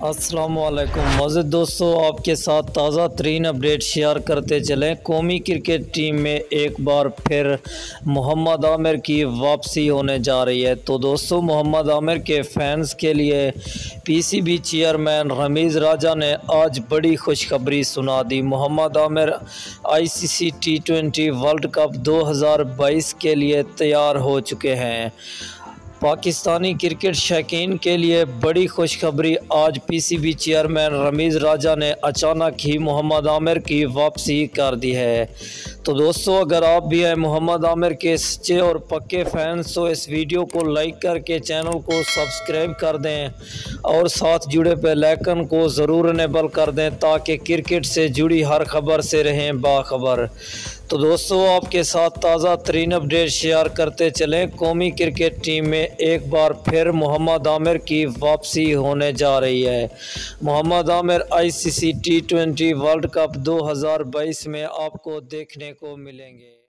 अस्सलामुअलैकुम मौजूद दोस्तों, आपके साथ ताज़ा तरीन अपडेट शेयर करते चलें। कौमी क्रिकेट टीम में एक बार फिर मोहम्मद आमिर की वापसी होने जा रही है। तो दोस्तों, मोहम्मद आमिर के फैंस के लिए पीसीबी चेयरमैन रमीज़ राजा ने आज बड़ी खुशखबरी सुना दी। Mohammad Aamir ICC T20 world cup 2022 के लिए तैयार हो चुके हैं। पाकिस्तानी क्रिकेट शौकीन के लिए बड़ी खुशखबरी। आज पीसीबी चेयरमैन रमीज़ राजा ने अचानक ही मोहम्मद आमिर की वापसी कर दी है। तो दोस्तों, अगर आप भी हैं मोहम्मद आमिर के सच्चे और पक्के फैंस तो इस वीडियो को लाइक करके चैनल को सब्सक्राइब कर दें और साथ जुड़े बेल आइकन को ज़रूर इनेबल कर दें ताकि क्रिकेट से जुड़ी हर खबर से रहें बाखबर। तो दोस्तों, आपके साथ ताज़ा तरीन अपडेट शेयर करते चलें। कौमी क्रिकेट टीम में एक बार फिर मोहम्मद आमिर की वापसी होने जा रही है। Mohammad Aamir ICC T20 world cup 2022 में आपको देखने को मिलेंगे।